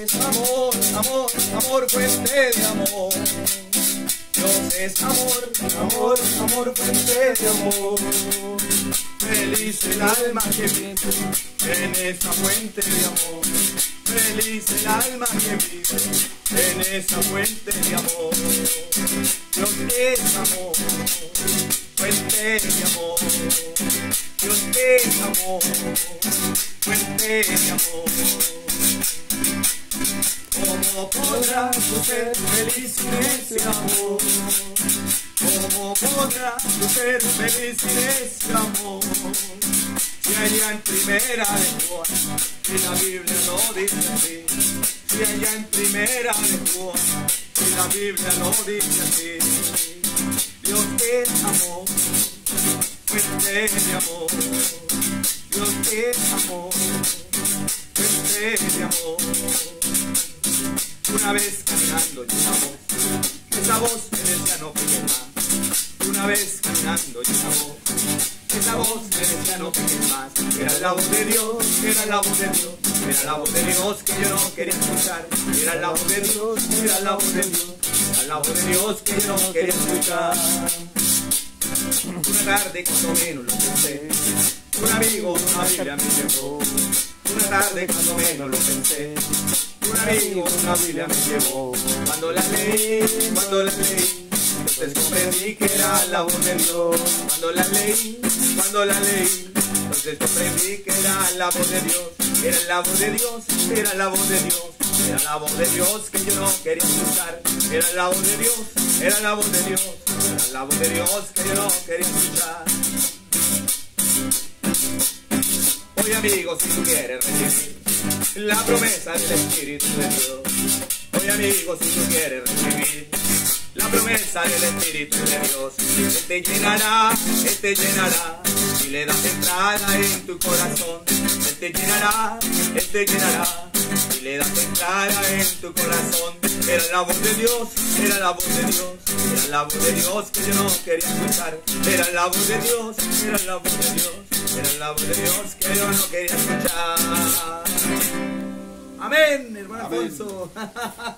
es amor, amor, amor, fuente de amor. Dios es amor, amor, amor, fuente de amor. Feliz el alma que vive en esa fuente de amor. Feliz el alma que vive en esa fuente de amor. Dios es amor, fuente de amor. Dios es amor, fuente de amor. ¿Cómo podrás tú ser feliz sin ese amor? ¿Cómo podrás tú ser feliz sin ese amor? Si allá en primera de Juan, y la Biblia no dice así. Si allá en primera de Juan, y la Biblia no dice así. Dios es amor, fuente de amor. Dios es amor, fuente de amor. Una vez caminando y esa voz me decía no peques más. Una vez caminando y esa voz me decía no peques más. Era la voz de Dios, era la voz de Dios, era la voz de Dios que yo no quería escuchar. Era la voz de Dios, era la voz de Dios, era la voz de Dios que yo no quería escuchar. Una tarde cuando menos lo pensé, un amigo una Biblia me llevó. Una tarde cuando menos lo pensé, un amigo una Biblia me llevó. Cuando la leí, entonces comprendí que era la voz de Dios. Cuando la leí, entonces comprendí que era la voz de Dios. Era la voz de Dios, era la voz de Dios, era la voz de Dios que yo no quería escuchar. Era la voz de Dios, era la voz de Dios, era la voz de Dios que yo no quería escuchar. Hoy amigo, si tú quieres recibir la promesa del Espíritu de Dios. Hoy amigo, si tú quieres recibir la promesa del Espíritu de Dios. Él te llenará, y le das entrada en tu corazón. Él te llenará, y le das entrada en tu corazón. Era la voz de Dios, era la voz de Dios, era la voz de Dios que yo no quería escuchar. Era la voz de Dios, era la voz de Dios, era la voz de Dios que yo no quería escuchar. Amén, hermano Alfonso.